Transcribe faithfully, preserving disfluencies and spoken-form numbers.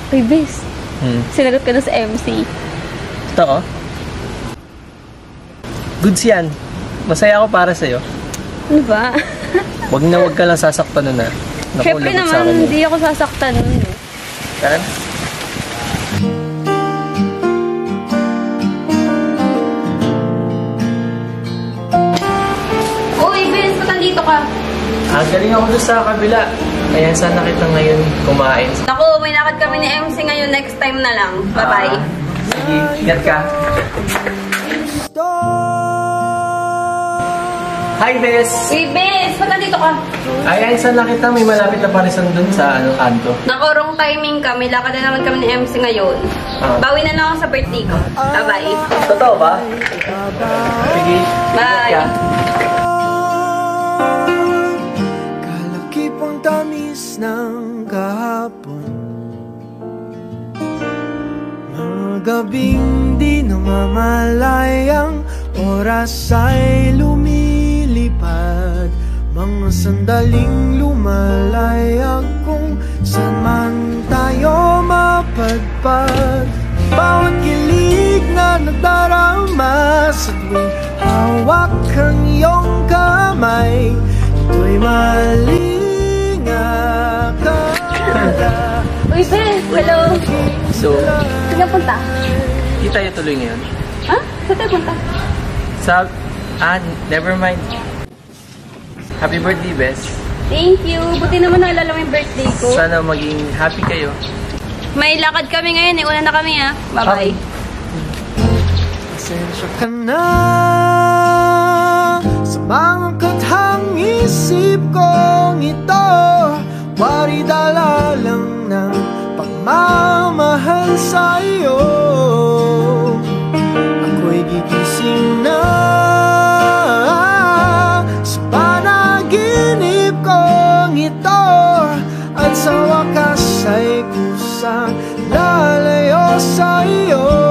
Uy, bes. Hmm. Sinagot ka na sa M C. Totoo? Goods yan. Masaya ako para sa'yo. Ano ba? Wag na wag ka lang sasaktan nun, ha? Naku, Siyempre lagot sa naman, akin yun. hindi ako sasaktan nun. Eh. Tara. Uy, bes, ba't nandito ka? Ah, galing ako doon sa kabila. Ayan, sana kita ngayon kumain. Naku, may lakad kami ni M C ngayon. Next time na lang. Bye-bye. Ah, sige, ingat ka. Hi, Bes! Uy, bes, ba't nandito ka? Ayan, sana kita. May malapit na parisan doon sa ano, kanto. Naku, wrong timing ka. May lakad na naman kami ni M C ngayon. Ah. Bawi na lang ako sa birthday ko. Bye-bye. Totoo ba? Sige, Bye. ingat ka. Kalakipang tamis ng kahapon, mga gabing di namamalayang oras ay lumilipad, mga sandaling lumalayag kung saan man tayo mapadpad. Bawat kilig na nadarama sa tuwing hawak ang iyong kamay, ito'y malingakala. Uy, bes, hello. So, Saan ka punta? di tayo tuloy ngayon. Ha? Saan tayo punta? Sa... Ah, never mind. Happy birthday, Bes. Thank you. Buti naman naalala mo yung birthday ko. Sana maging happy kayo. May lakad kami ngayon. Iuna na kami, ha. Bye-bye. Pasensya ka na sa mga kathang isip kong ito, wari dala lang ng pagmamahal sa'yo. Ako'y gigising na sa panaginip kong ito, at sa wakas ay kusang lalayo sa'yo.